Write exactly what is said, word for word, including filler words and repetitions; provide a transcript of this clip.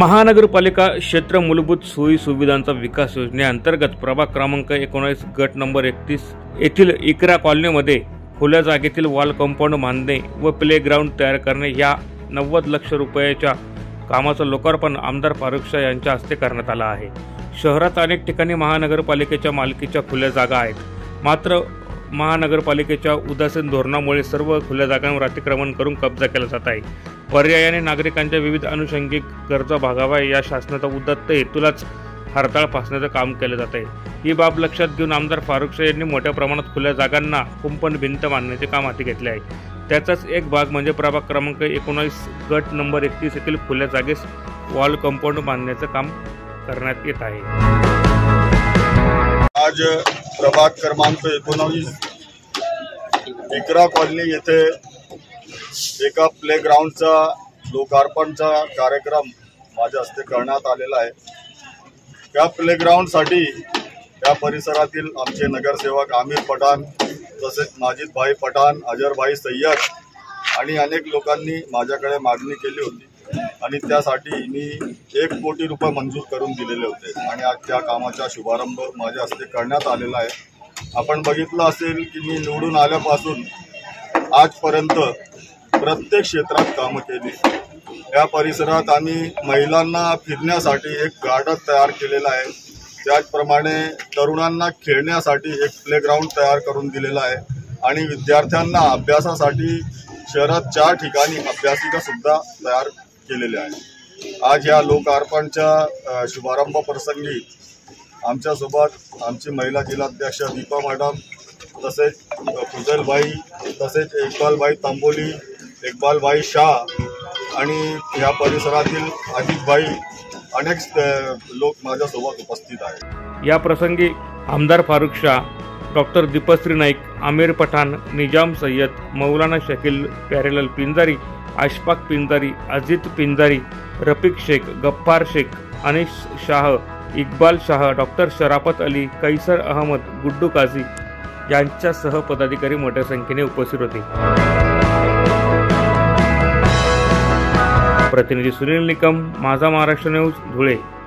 महानगरपालिका क्षेत्र मूलभूत सोयी सुविधांचा विकास योजनेअंतर्गत प्रभाग क्रमांक एकोणीस गट नंबर एकतीस येथील इकरा कॉलनीमध्ये खुल्या जागेतील वॉल कंपाऊंड बांधणे व प्ले ग्राउंड तयार करणे या नव्वद लक्ष रुपयाच्या कामाचं लोकार्पण आमदार फारुख शाह यांच्या हस्ते करण्यात आलं आहे। शहरात अनेक ठिकाणी महानगरपालिकेच्या मालकीच्या खुल्या जागा आहेत, मात्र महानगरपालिकेच्या उदासीन धोरणामुळे सर्व खुल्या जागांवर अतिक्रमण करून कब्जा केला जात आहे। पर्यायाने नागरिकांच्या विविध अनुषंगिक गरजा भागाव्या या शासनाचा उद्दत्त हेतूलाच हरताळ फासण्याचं काम केलं जात आहे। ही बाब लक्षात घेऊन आमदार फारुख शाह यांनी मोठ्या प्रमाणात खुल्या जागांना कुंपण भिंत बांधण्याचे काम हाती घेतले आहे। त्याचाच एक भाग म्हणजे प्रभाग क्रमांक एकोणीस गट नंबर एकतीस येथील खुल्या जागेस वॉल कंपाऊंड बांधण्याचं काम करण्यात येत आहे। आज प्रभाग क्रमांक एकोणीस इकरा कॉलनी येथे एका प्ले ग्राउंडचा लोकार्पणचा कार्यक्रम माझ्या हस्ते करण्यात आलेला आहे। या प्ले ग्राउंडसाठी या परिसरातील आमचे नगरसेवक आमिर पठाण तसेच माजिद भाई पठाण, अजहर भाई सय्यद आणि अनेक लोकांनी माझ्याकडे मागणी केली होती आणि त्यासाठी मी एक कोटी रुपये मंजूर करून दिलेले होते आणि आज त्या कामाचा शुभारंभ माझ्या हस्ते करण्यात आलेला आहे। आपण बघितलं असेल की मी निवडून आल्यापासून आजपर्यंत प्रत्येक क्षेत्रात कामं केली। या परिसरात आम्ही महिलांना फिरण्यासाठी एक गार्डन तयार केलेला आहे, त्याचप्रमाणे तरुणांना खेळण्यासाठी एक प्लेग्राऊंड तयार करून दिलेला आहे आणि विद्यार्थ्यांना अभ्यासासाठी शहरात चार ठिकाणी अभ्यासिका सुद्धा तयार केलेले आहे। आज या लोकार्पणच्या शुभारंभ प्रसंगी आमच्यासोबत आमची महिला जिल्हाध्यक्ष दीपा मॅडम तसेच फुजलभाई तसेच इक्बालभाई तांबोली, इक्बालभाई शाह आणि या परिसरातील अजितभाई अनेक लोक माझ्यासोबत उपस्थित आहेत। या प्रसंगी आमदार फारुख शाह, डॉक्टर दीपश्री नाईक, आमिर पठाण, निजाम सय्यद, मौलाना शकील प्यारेलाल पिंजारी, अशफाक पिंजारी, अजित पिंजारी, रफिक शेख, गफ्फार शेख, अनिश शाह, इक्बाल शाह, डॉक्टर शराफत अली, कैसर अहमद, गुड्डू काझी यांच्यासह पदाधिकारी मोठ्या संख्येने उपस्थित होते। प्रतिनिधी सुनील निकम, माझा महाराष्ट्र न्यूज, धुळे।